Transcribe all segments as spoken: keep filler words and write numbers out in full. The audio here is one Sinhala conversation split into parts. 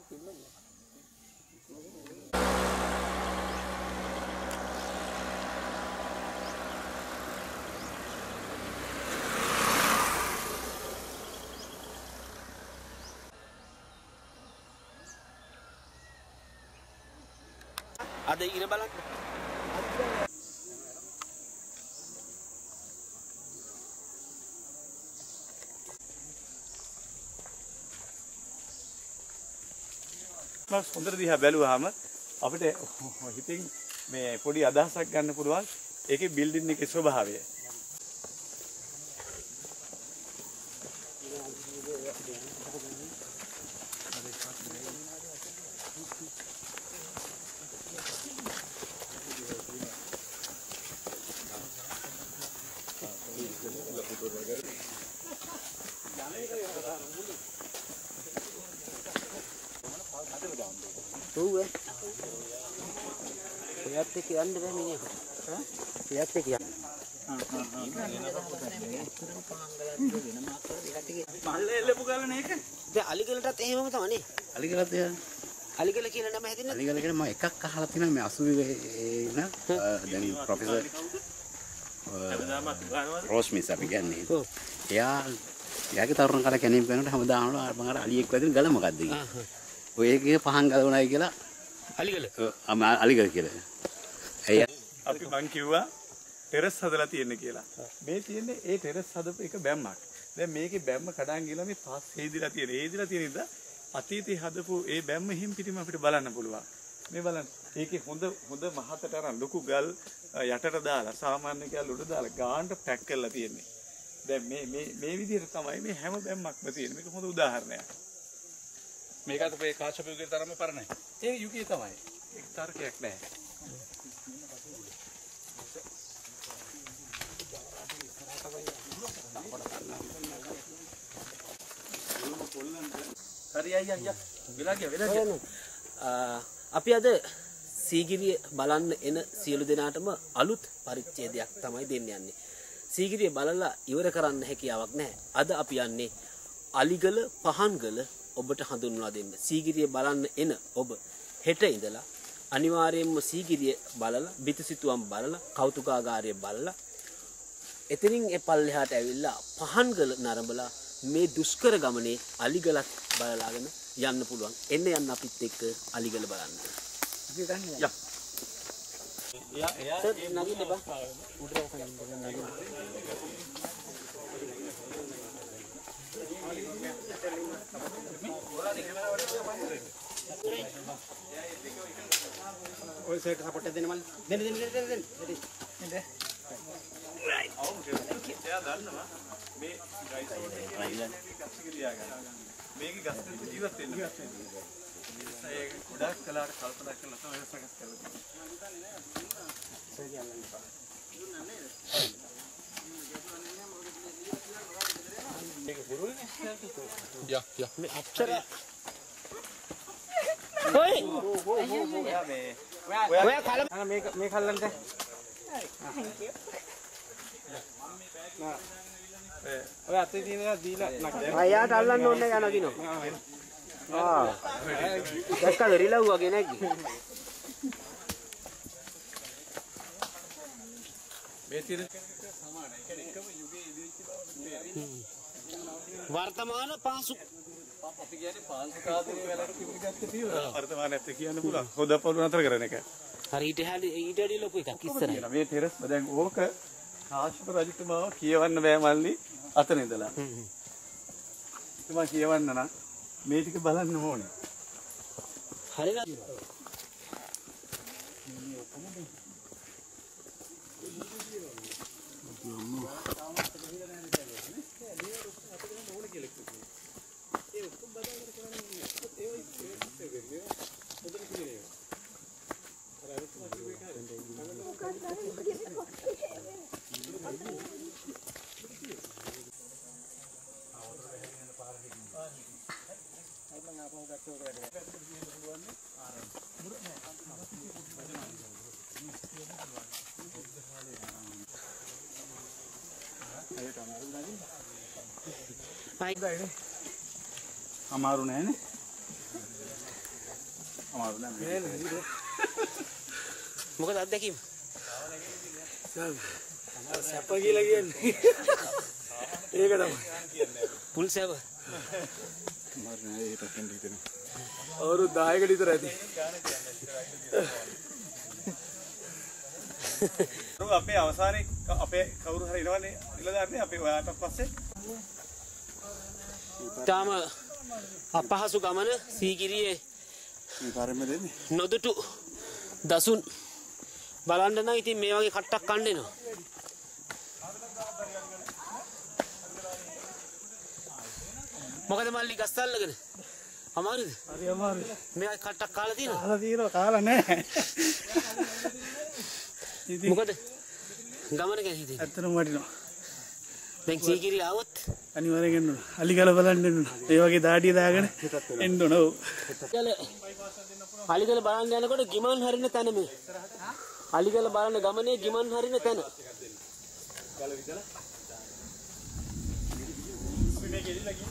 ada ඉර බලන්න. මම හොඳට දිහා බැලුවාම අපිට හිතින් මේ පොඩි අදහසක් ගන්න පුළුවන් ඒකේ බිල්ඩින් එකේ ස්වභාවය. Tuh eh, lihat sih kian deh ini, lihat sih kian. මල්ලේ එල්ලපු ගාලා නේක. දැන් අලිගලටත් එහෙමම තමයි. අලිගලත් එයා. අලිගල කියලා නම හැදෙන්නේ. අලිගල කියන්නේ මම එකක් අහලා තියෙනවා මේ අසුවේ ඉන්න දැන් ප්‍රොෆෙසර් රොස්මිස් අපි කියන්නේ. එයා එයාගේ තරුණ කාලේ කැණීම් කරනකොට හැමදාම මම අර අලියෙක් වැදින ගල මොකද්ද කියලා. ඔය එකේ පහන් ගලවනයි කියලා අලිගල. ඔව් අලිගල කියලා. එයි අපි මං කිව්වා ටෙරස් හදලා තියෙන්නේ කියලා. මේ තියෙන්නේ ඒ ටෙරස් හදපු එක බැම්මක්. දැන් මේකේ බැම්ම කඩන් ගිහලා මේ පස් හේදිලා තියෙන. හේදිලා තියෙන ඉඳ අතීතේ හදපු ඒ බැම්ම හිම් පිටිම අපිට බලන්න පුළුවන්. මේ බලන්න. ඒකේ හොඳ හොඳ මහතට අරන් ලොකු ගල් යටට දාලා සාමාන්‍ය ගල් උඩ දාලා ගානට පැක් කරලා තියෙන්නේ. දැන් මේ මේ මේ විදිහට තමයි මේ හැම බැම්මක්ම තියෙන්නේ. මේක හොඳ උදාහරණයක්. මේකට මේ කාශ්‍යප යුගයේ තරම පරණයි. ඒ යුගයේ තමයි. ඒක තර්කයක් නැහැ. හරි අයියා අයියා වෙලා ගියා වෙලා ගියා. අපි අද සීගිරිය බලන්න එන සියලු දෙනාටම අලුත් පරිච්ඡේදයක් තමයි දෙන්න යන්නේ. සීගිරිය බලලා ඉවර කරන්න හැකියාවක් නැහැ. අද අපි යන්නේ අලිගල පහන්ගල ඔබට හඳුන්වලා දෙන්න. සීගිරිය බලන්න එන ඔබ හෙට ඉඳලා අනිවාර්යයෙන්ම සීගිරිය බලලා බිතුසිතුවම් බලලා කෞතුකාගාරය බලලා එතනින් ඒ පල්ලෙහාට ඇවිල්ලා පහන්ගල නරඹලා මේ දුෂ්කර ගමනේ අලිගලත් බලලාගෙන යන්න පුළුවන්. එන්න යන්න අපිත් එක්ක අලිගල බලන්න. යා. යා යා නගින්න බා. උඩට නගින්න. ඔය සයිඩ් සපෝට් එක දෙන්න මල්ලි. දෙන්න දෙන්න දෙන්න දෙන්න. දෙන්න. රයිට්. එයා දන්නවා මේ ගයිස් එකේ කප්සිකිරියා ගන්න. මේකේ ගස් වල ජීවත් වෙන්න. ඒක ගොඩක් කලාවට කල්පනා කරලා තමයි සකස් කරලා තියෙන්නේ. මේක පුරුල්නේ. යා යා. මේ අක්ෂර ඔය ඔයා මේ ඔයා කලම් මේ මේ කල්ලන්ට thank you ඔය අතේ තියෙනවා දීලා නැක්කේ අයියාට අල්ලන්න ඕනේ යනවා දිනෝ ආ දැක්කද රිලව් වගේ නැග්ගි මේ තියෙන සමානයි කියන්නේ එකම යුගයේ ඉදිරිච්ච බව වර්තමාන පාසු අපි කියන්නේ පාංශු කාදේ වලට කිපිට ගත්ත පියවර වර්තමානයත් කියන්න පුළුවන් හොද පොළු නතර කරන එක හරි ඊට හැලි ඊට ඇඩි ලොකු එකක් ඉස්සරහ මේ ටෙරස් දැන් ඕක කාශ්‍යප රජතුමාව කියවන්න බෑ මල්ලි අතන ඉඳලා හ්ම් තුමා කියවන්න නම් මේ ටික බලන්න ඕනේ හරිද අමාරු නෑනේ අමාරු නෑ. මොකද අත්දැකීම? සැප කියලා කියන්නේ. ඒක තමයි. පුල් සැප. අමාරු නෑ ඒක තෙන් හිතෙනවා. අවුරුදු දහයකට විතර ඇති. අපේ අවසානයේ අපේ කවුරු හරි එනවනේ ඉලදාන්නේ අපේ ඔයාට පස්සේ තාම අපහසු ගමන සීගිරියේ මේ පාරෙම දෙන්නේ. නොදුටු දසුන් බලන්න නම් ඉතින් මේ වගේ කට්ටක් කන්න එනවා. මොකද මල්ලි ගස් අල්ලගෙන අමාරුද? හරි අමාරුයි. මේ වගේ කට්ටක් කාලා තියෙනවා. කාලා තියෙනවා කාලා නැහැ. මොකද ගමන ගැන හිතේ. ඇත්තටම වටිනවා. දැන් සීගිරිය આવොත් අනිවාර්යෙන් එන්න ඕන. අලිගල බලන්න එන්න ඕන. ඒ වගේ දාඩිය දාගෙන එන්න ඕන. ඔව්. අලිගල බලන්න යනකොට ගිමන් හරින තැන මේ. අලිගල බලන ගමනේ ගිමන් හරින තැන. ගල විදලා අපි මේක එදිලා ගිහින්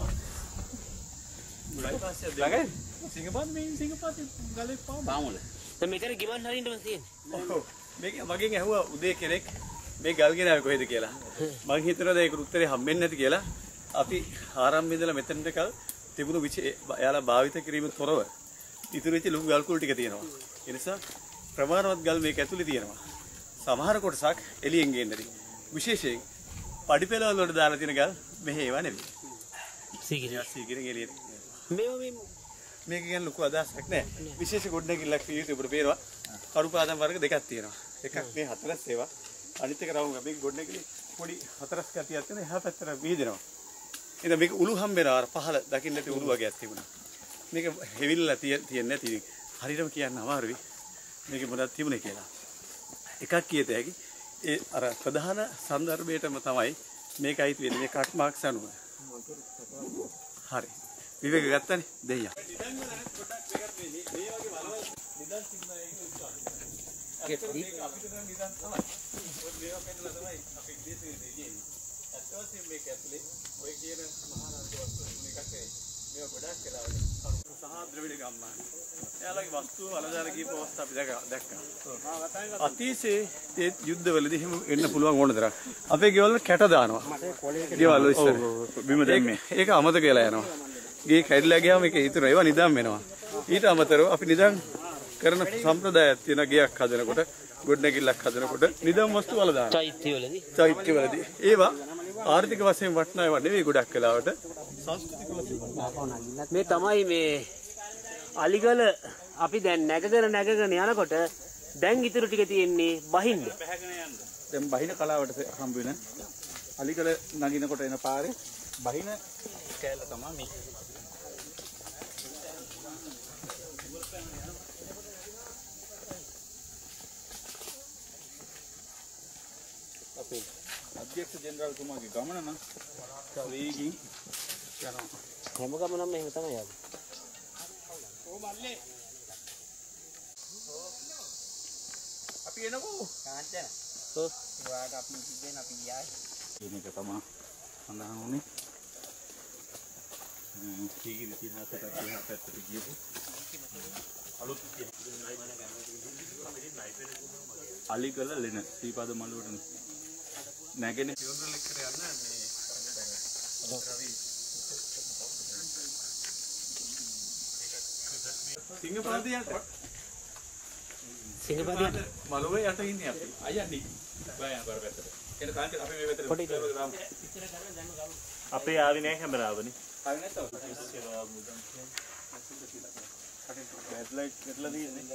බයිපාස් එක ළඟයි සිංගපාත මේ සිංගපාත ගලේ පාම පාමුල. දැන් මෙතන ගිමන් හරින්නම තියෙන්නේ. ඔව් මේක මගෙන් ඇහුවා උදේ කෙනෙක් මේ ගල් ගෙනාවේ කොහෙද කියලා. මං හිතනවා ඒකට උත්තරේ හම්බෙන්නේ නැති කියලා. අපි ආරම්භයේ ඉඳලා මෙතනට කල් තිබුණු එයාලා භාවිත කිරීමෙන් තොරව ඉතුරු වෙච්ච ලොකු ගල් කුල් ටික තියෙනවා. ඒ නිසා ප්‍රමාණවත් ගල් මේක ඇතුලේ තියෙනවා. සමහර කොටසක් එළියෙන් ගේන්නදී. විශේෂයෙන් පඩිපෙළවල වලට දාලා තියෙන ගල් මෙහෙ ඒවා නෙවෙයි. සීගිරිය. සීගිරියෙන් එළියට. මේව මේ මේක ගැන ලොකු අදහසක් නැහැ. විශේෂ ගොඩනැගිල්ලක් විදිහට ඔබට පේනවා. කරුපාදම් වර්ග දෙකක් තියෙනවා. එකක් මේ හතරස් ඒවා. අනිත් එක රවුම් මේක ගොඩනැගිලි පොඩි හතරස් කතියක් තියෙන එහා පැත්තට වීදෙනවා. ඉතින් මේක උළු හම්බෙනවා අර පහළ දකින්න නැති උළු වගේක් තිබුණා. මේක හෙවිල්ලා තියෙන්නේ නැති ඉතින් හරියටම කියන්න අමාරුයි. මේකේ මොනවද තිබුණේ කියලා. එකක් කියත හැකි ඒ අර ප්‍රධාන සන්දර්භයටම තමයි මේක අයිති වෙන්නේ මේ කට් මාක්ස් අනුව. හරි. විවේක ගත්තනේ දෙයියා. නිදන් වල නැත් පොඩ්ඩක් වෙගත් මේ මේ වගේ වලවල් නිදන් තිබුණා ඒක උත්සාහ. ඒක අපිට නම් නිදන් තමයි. ඔය මේවා පෙන්නලා තමයි අපි ඉතින් දෙන්නේ. ඇත්ත වශයෙන්ම මේක ඇතුලේ ඔය කියන මහානාද වස්තු මේකක් නෙවෙයි. මේවා ගොඩක් වෙලාවට සහ ද්‍රවිඩ ගම්මාන. එයාලගේ වස්තු වලදාර කීප අවස්ථා අපි දැක්කා. අතීතයේ යුද්ධවලදී එහෙම එන්න පුළුවන් ඕන තරම්. අපේ ගෙවල් කැට දානවා. ගෙවල් ඉස්සර. බිම දැම්මේ. ඒක අමතක වෙලා යනවා. ගේ කැඩිලා ගියාම මේක ඉතුරු ඒවා නිදන් වෙනවා. ඊට අමතරව අපි නිදන් කරන සම්ප්‍රදායක් තියෙන ගයක් හදනකොට ගොඩනැගිල්ලක් හදනකොට නිදන් වස්තු වල දානවා. චෛත්‍යවලදී. චෛත්‍යවලදී. ඒවා ආර්ථික වශයෙන් වටිනා ඒවා නෙවෙයි ගොඩක් වෙලාවට සංස්කෘතික වශයෙන්. මේ තමයි මේ අලිගල අපි දැන් නැගගෙන නැගගෙන යනකොට දැන් ඉතුරු ටික තියෙන්නේ බහින්න. දැන් බහින කලාවට හම්බ වෙන අලිගල නගිනකොට එන පාරේ බහින කෑල්ල තමයි මේ. අපේ අධ්‍යක්ෂ ජෙනරාල් තුමාගේ ගමන නම් වේගින් යනවා. හැම ගමනම එහෙම තමයි යන්නේ. ඕ මල්ලේ. අපි එනකෝ. කාන්තන. ඔව්. වාට අපි ඉතින් අපි ගියායි. මේක තමයි සඳහන් වුනේ. ම්ම් කීකිරි තිහකට තිහකට ගියපු. අලුත් අලිගල ලෙන සීපාද මළුවට නැගෙන පියොන්දර එක්කර යන්න මේ රවි සිංහපාදයට සිංහපාදයට මළුවේ යට ඉන්නේ අපි අයන්නේ බය අර පැත්තට එන තාන්ති අපි මේ පැත්තට පොඩි අපේ ආවේ නැහැ කැමරාවනේ ආවේ නැත්තව බැට්ලයිට් ගట్లా තියෙන්නේ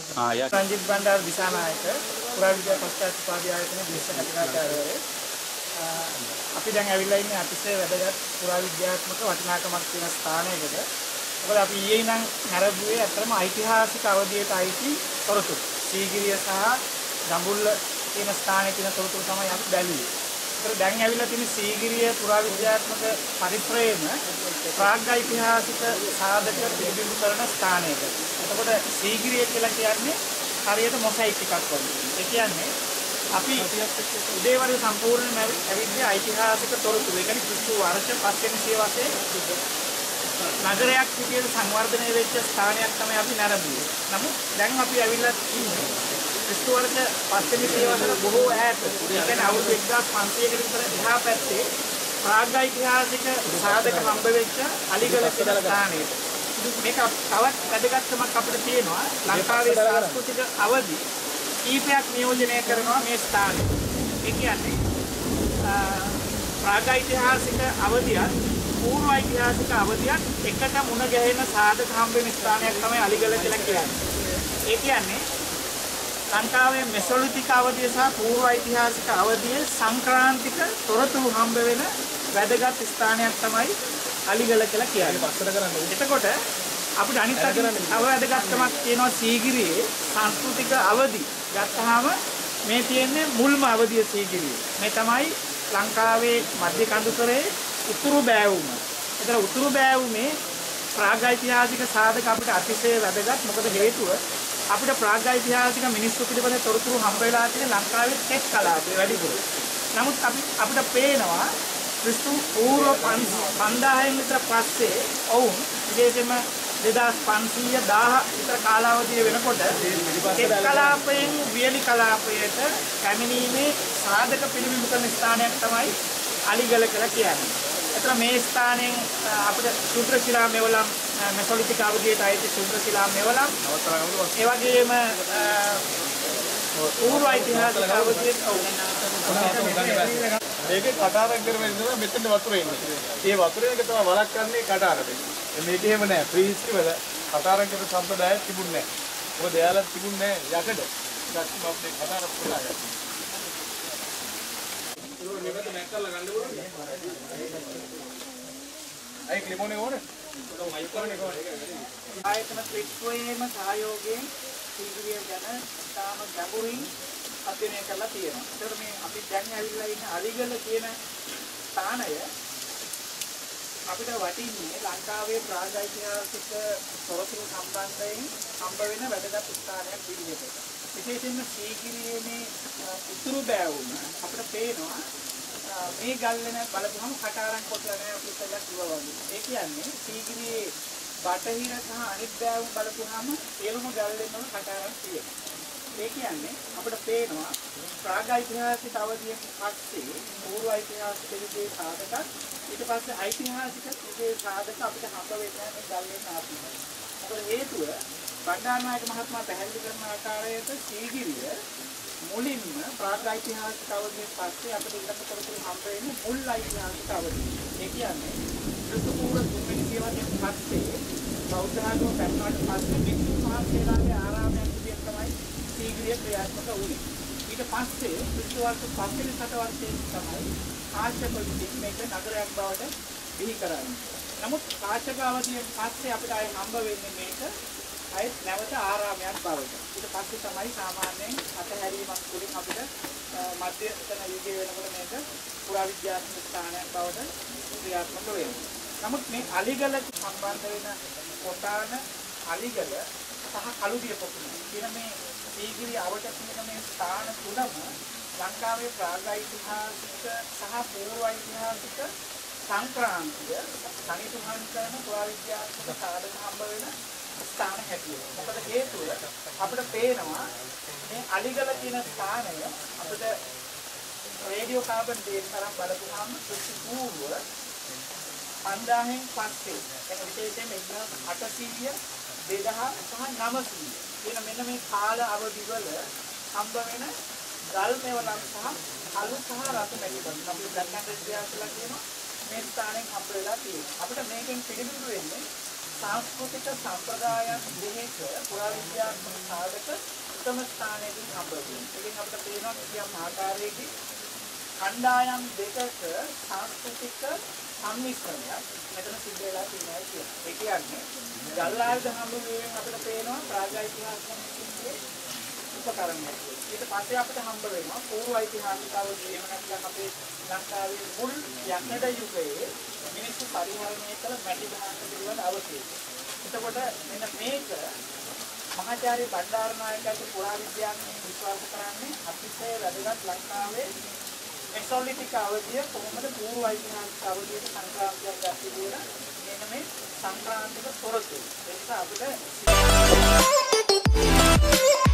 රංජිත් බණ්ඩාර දිසානායක පුරාවිද්‍යා පශ්චාත් උපාධි ආයතනයේ දේශ කතිකාචාර්යවරයෙක්. අපි දැන් ඇවිල්ලා ඉන්නේ අතිශය වැදගත් පුරාවිද්‍යාත්මක වටිනාකමක් තියෙන ස්ථානයකට. මොකද අපි ඊයේ ඉඳන් නැරඹුවේ අතරම ඓතිහාසික අවධියට අයිති තොරතුරු. සීගිරිය සහ දඹුල්ල කියන ස්ථානයේ තියෙන තොරතුරු තමයි අපි බැලුවේ. ඒතර දැන් ඇවිල්ලා තියෙන සීගිරිය පුරාවිද්‍යාත්මක පරිශ්‍රයේම ප්‍රාග් ඓතිහාසික සාධක පිළිබිඹු කරන ස්ථානයක. එතකොට සීගිරිය කියලා කියන්නේ හරියට මොසයික් එකක් වගේ. ඒ කියන්නේ අපි උදේවරු සම්පූර්ණයෙන්ම ඇවිල්ලා ඓතිහාසික තොරතුරු. ඒ කියන්නේ කිසිදු වර්ෂ පස්වෙනි සියවසේ නගරයක් විදියට සංවර්ධනය වෙච්ච ස්ථානයක් තමයි අපි නැරඹුවේ. නමුත් දැන් අපි ඇවිල්ලා ඉන්නේ ක්‍රිස්තු වර්ෂ පස්වෙනි සියවසට බොහෝ ඈත. ඒ කියන්නේ අවුරුදු එක්දාස් පන්සීයකට විතර එහා පැත්තේ ප්‍රාග් ඓතිහාසික සාධක හම්බ වෙච්ච අලිගල කියන ස්ථානයේ. මේක තවත් වැදගත්කමක් අපිට තියෙනවා. ලංකාවේ සංස්කෘතික අවදි කීපයක් නියෝජනය කරනවා මේ ස්ථානයේ. ඒ කියන්නේ ප්‍රාග් ඓතිහාසික අවධියත් පූර්ව ඓතිහාසික අවධියත් එකට මුණ ගැහෙන සාධක හම්බ වෙන ස්ථානයක් තමයි අලිගල කියලා කියන්නේ. ඒ කියන්නේ ලංකාවේ මෙසොලිතික අවධිය සහ පූර්ව ඓතිහාසික අවධියේ සංක්‍රාන්තික තොරතුරු හම්බ වෙන වැදගත් ස්ථානයක් තමයි අලිගල කියලා කියන්නේ. එතකොට අපිට අනිත් අතින් තව වැදගත්කමක් තියෙනවා සීගිරියේ සංස්කෘතික අවධි ගත්තාම මේ තියෙන්නේ මුල්ම අවධිය සීගිරියේ. මේ තමයි ලංකාවේ මධ්‍ය කඳුකරේ උතුරු බෑවුම. ඒතර උතුරු බෑවුමේ ප්‍රාග් ඓතිහාසික සාධක අපිට අතිශය වැදගත්. මොකද හේතුව අපිට ප්‍රාග් ඓතිහාසික මිනිස්සු පිළිබඳ තොරතුරු හම්බ වෙලා තියෙන ලංකාවේ තෙත් කලාපේ වැඩිපුර. නමුත් අපි අපිට පේනවා ක්‍රිස්තු පූර්ව පන්දාහයෙන් විතර පස්සේ ඔවුන් විශේෂයෙන්ම දෙදාස් පන්සීය දාහ විතර කාලාවධිය වෙනකොට තෙත් කලාපයෙන් වියලි කලාපයට පැමිණීමේ සාධක පිළිබිඹු කරන ස්ථානයක් තමයි අලිගල කියලා කියන්නේ. එතන මේ ස්ථානයෙන් අපිට ශුද්‍ර ශිලා මෙවලම් මෙසොලිතික අවධියට අයිති ශුද්‍ර ශිලා මෙවලම් ඒ වගේම පූර්ව ඓතිහාසික අවධියට මේකේ කටාරම් කරගෙන ඉඳලා මෙතන වතුර එන්නේ. ඒ වතුරේ එක තමයි වලක් කරන්නේ කටාරමෙන්. මේක එහෙම නෑ. ෆ්‍රී හිස්ටරි වල කටාරම් කරන සම්ප්‍රදායක් තිබුණේ නෑ. මොකද එයාලා තිබුණේ නෑ යකඩ. ඊට පස්සේ කටාරම් කරලා ගත්තා. ඒක නිකන් මැක්කල්ලා ගන්න ඕනේ. අය ක්ලිමෝනේ ඕනේ. මයික් කරන්නේ කොහොමද? ආයතන ත්‍රිත්වයේම සහයෝගයෙන් සීගිරිය ගැන තාම ගැඹුරින් අධ්‍යයනය කරලා තියෙනවා. ඒතර මේ අපි දැන් ඇවිල්ලා ඉන්න අලිගල කියන ස්ථානය අපිට වටින්නේ ලංකාවේ ප්‍රාග් ඓතිහාසික තොරතුරු සම්බන්ධයෙන් හම්බ වෙන වැදගත් ස්ථානයක් විදිහට. විශේෂයෙන්ම සීගිරියේ මේ උතුරු බෑවුම අපිට පේනවා මේ ගල් වෙන බලපුවම කටාරම් කොටලා නැහැ අපි ඉස්සෙල්ලා කිව්වා වගේ. ඒ කියන්නේ සීගිරියේ බටහිර සහ අනිත් බෑවුම් බලපුවම එළුම ගල් වෙනවල කටාරම් තියෙනවා. ඒ කියන්නේ අපිට පේනවා ප්‍රාග් ඓතිහාසික අවධියෙන් පස්සේ පූර්ව ඓතිහාසික විදිහේ සාධක ඊට පස්සේ ඓතිහාසික විදිහේ සාධක අපිට හම්බ වෙන්නේ මේ ගල් වෙන ආපිට. මොකද හේතුව බණ්ඩාරනායක මහත්මයා පැහැදිලි කරන ආකාරයට සීගිරිය මුලින්ම ප්‍රාග් ඓතිහාසික අවධියෙන් පස්සේ අපිට ඊළඟ තොරතුරු හම්බ වෙන්නේ මුල් ඓතිහාසික අවධිය. ඒ කියන්නේ ක්‍රිස්තු පූර්ව තුන්වෙනි සියවසෙන් පස්සේ බෞද්ධ ධර්ම පැවතුනට පස්සේ වික්ෂුන් වහන්සේලාගේ ආරාමයක් විදිහට තමයි සීගිරිය ක්‍රියාත්මක වුණේ. ඊට පස්සේ ක්‍රිස්තු වර්ෂ පස්වෙනි සතවර්ෂයේ තමයි කාශ්‍යප විසින් මේක නගරයක් බවට බිහි කරන්නේ. නමුත් කාශ්‍යප අවධියෙන් පස්සේ අපිට ආයේ හම්බ වෙන්නේ මේක අයත් නැවත ආරාමයක් බවට. ඊට පස්සේ තමයි සාමාන්‍යයෙන් අතහැරීමක් තුළින් අපිට මධ්‍යතන යුගයේ වෙනකොට මේක පුරාවිද්‍යාත්මක ස්ථානයක් බවට ක්‍රියාත්මක වෙනවා. නමුත් මේ අලිගල සම්බන්ධ වෙන කොටාන අලිගල සහ කළුදිය පොකුණ කියන මේ සීගිරිය අවට තියෙන මේ ස්ථාන තුනම ලංකාවේ ප්‍රාග් ඓතිහාසික සහ පූර්ව ඓතිහාසික සංක්‍රාන්තිය සනිටුහන් කරන පුරාවිද්‍යාත්මක සාධක හම්බ වෙන ස්ථාන හැටියට. මොකද හේතුව අපිට පේනවා මේ අලිගල කියන ස්ථානය අපිට රේඩියෝ කාබන් ඩේට් තරම් බලපුවාම පූර්ව පන්දාහෙන් පස්සේ එන විශේෂයෙන් එක්දාස් අටසීය දෙදහස් සහ නවසීය කියන මෙන්න මේ කාල අවධිවල හම්බ වෙන ගල් මෙවලම් සහ අලු සහ රතු මැටි වලින් අපි ගන්නට ඉතිහාසලා කියනවා මේ ස්ථානයෙන් හම්බ වෙලා තියෙනවා. අපිට මේකෙන් පිළිබිඹු වෙන්නේ सांस्कृतिक संप्रदायन දෙකක පුරාවිද්‍යාත්මක සාධක උත්තම ස්ථානයකින් හම්බ වෙනවා. ඒකෙන් අපිට පේනවා කිසියම් ආකාරයකින් කණ්ඩායම් දෙකක සංස්කෘතික සම්මිශ්‍රණයක් මෙතන සිද්ධ වෙලා තියෙනවා කියන්නේ. ඒ කියන්නේ ගල්ආයුධ හම්බුවීමෙන් අපිට පේනවා ප්‍රාග්ඓතිහාසිකයේ උපකරණයක්. ඊට පස්සේ අපිට හම්බ වෙනවා පූර්ව ඓතිහාසික අවධිය. එහෙම නැත්නම් අපේ ලංකාවේ මුල් යකඩ යුගයේ මිනිස්සු පරිහරණය කළ මැටි භාණ්ඩ පිළිබඳ අවශේෂ. එතකොට මෙන්න මේක මහාචාර්ය බණ්ඩාරනායකගේ පුරාවිද්‍යාඥයන් විශ්වාස කරන්නේ අතිශය වැදගත් ලංකාවේ මෙසොලිතික අවධිය කොහොමද පූර්ව ඓතිහාසික අවධියට සංක්‍රාන්තියක් ගත්තේ කියලා මෙන්න මේ සංක්‍රාන්තික තොරතුරු. ඒ නිසා අපිට